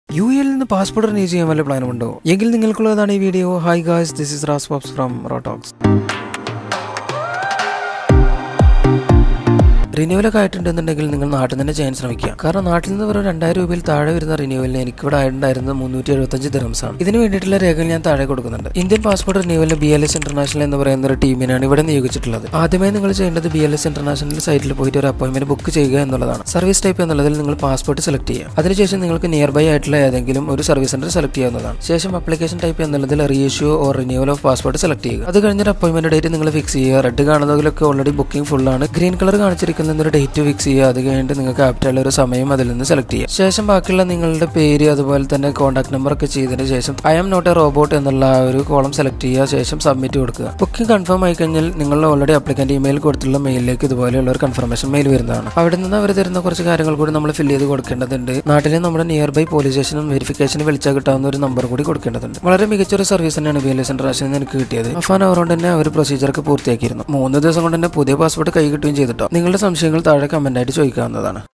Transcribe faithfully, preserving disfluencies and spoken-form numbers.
U എയിൽ നിന്ന് passport renew ചെയ്യാൻ വല്ല പ്ലാനുമുണ്ടോ? എങ്കിൽ നിങ്ങൾക്കുള്ളതാണ് ഈ video. Hi guys, this is റാസ് പോപ്സ് ഫ്രം റോട്ടോക്സ്. റിന്യൂവലൊക്കെ ആയിട്ടുണ്ടെന്നുണ്ടെങ്കിൽ നിങ്ങൾ നാട്ടിൽ തന്നെ ചെയ്യാൻ ശ്രമിക്കുക. കാരണം നാട്ടിൽ നിന്ന് വെറും രണ്ടായിരം രൂപയിൽ താഴെ വരുന്ന റിന്യൂവലിന് എനിക്കിവിടെ ആയിട്ടുണ്ടായിരുന്നത് മുന്നൂറ്റി എഴുപത്തഞ്ച് ദിർഹംസാണ്. ഇതിന് വേണ്ടിയിട്ടുള്ള രേഖകൾ ഞാൻ താഴെ കൊടുക്കുന്നുണ്ട്. ഇന്ത്യൻ പാസ്പോർട്ട് റിന്യൂവലിന് ബി എൽ എസ് ഇന്റർനാഷണൽ എന്ന് പറയുന്ന ഒരു ടീമിനാണ് ഇവിടെ നിയോഗിച്ചിട്ടുള്ളത്. ആദ്യമായി നിങ്ങൾ ചെയ്യേണ്ടത് ബി എൽ എസ് ഇന്റർനാഷണൽ സൈറ്റിൽ പോയിട്ട് ഒരു അപ്പോയിന്റ്മെന്റ് ബുക്ക് ചെയ്യുക എന്നുള്ളതാണ്. സർവീസ് ടൈപ്പ് എന്നുള്ളതിൽ നിങ്ങൾ പാസ്പോർട്ട് സെലക്ട് ചെയ്യുക. അതിനുശേഷം നിങ്ങൾക്ക് നിയർ ബൈ ആയിട്ടുള്ള ഏതെങ്കിലും ഒരു സർവീസ് സെന്റർ സെലക്ട് ചെയ്യാവുന്നതാണ്. ശേഷം അപ്ലിക്കേഷൻ ടൈപ്പ് എന്നുള്ളതിൽ reissue or renewal of passport select ചെയ്യുക. അത് കഴിഞ്ഞൊരു അപ്പോയിന്റ്മെന്റ് ഡേറ്റ് നിങ്ങൾ ഫിക്സ് ചെയ്യുക. റെഡ് കാണുന്നതിലൊക്കെ ഓൾറെഡി ബുക്കിംഗ് ഫുൾ ആണ്. ഗ്രീൻ കളർ കാണിച്ചിരിക്കുന്ന ഒരു ഡേറ്റ് ഫിക്സ് ചെയ്യുക. അത് കഴിഞ്ഞിട്ട് നിങ്ങൾക്ക് ആപ്റ്റായുള്ള ഒരു സമയം അതിൽ നിന്ന് സെലക്ട് ചെയ്യുക. ശേഷം ബാക്കിയുള്ള നിങ്ങളുടെ പേര് അതുപോലെ തന്നെ കോൺടാക്ട് നമ്പർ ഒക്കെ ചെയ്തതിന് ശേഷം I am not a robot എന്നുള്ള ആ ഒരു കോളം സെലക്ട് ചെയ്യുക. ശേഷം സബ്മിറ്റ് കൊടുക്കുക. ബുക്കിംഗ് കൺഫേം ആയി കഴിഞ്ഞാൽ നിങ്ങൾ ഓൾറെഡി അപ്ലിക്കന്റ് ഇമെയിൽ കൊടുത്തുള്ള മെയിലിലേക്ക് ഇതുപോലെയുള്ള ഒരു കൺഫർമേഷൻ മെയിൽ വരുന്നതാണ്. അവിടെ നിന്ന് അവർ തരുന്ന കുറച്ച് കാര്യങ്ങൾ കൂടി നമ്മൾ ഫില്ല് ചെയ്ത് കൊടുക്കേണ്ടതുണ്ട്. നാട്ടിലെ നമ്മുടെ നിയർ ബൈ പോലീസ് സ്റ്റേഷനും വെരിഫിക്കേഷനും വിളിച്ചാൽ കിട്ടാവുന്ന ഒരു നമ്പർ കൂടി കൊടുക്കേണ്ടതുണ്ട്. വളരെ മികച്ചൊരു സർവീസ് തന്നെയാണ് ബി എൽ എസ് ഇന്റർനാഷണൽ എനിക്ക് കിട്ടിയത്. അഫാൻ അവർ കൊണ്ട് തന്നെ അവർ പ്രൊസീജിയറൊക്കെ പൂർത്തിയാക്കിയിരുന്നു. മൂന്ന് ദിവസം കൊണ്ട് തന്നെ പുതിയ പാസ്പോർട്ട് കൈ കിട്ടുകയും ചെയ്തിട്ടോ. നിങ്ങളുടെ സംശയങ്ങൾ താഴെ കമന്റ് ആയിട്ട് ചോദിക്കാവുന്നതാണ്.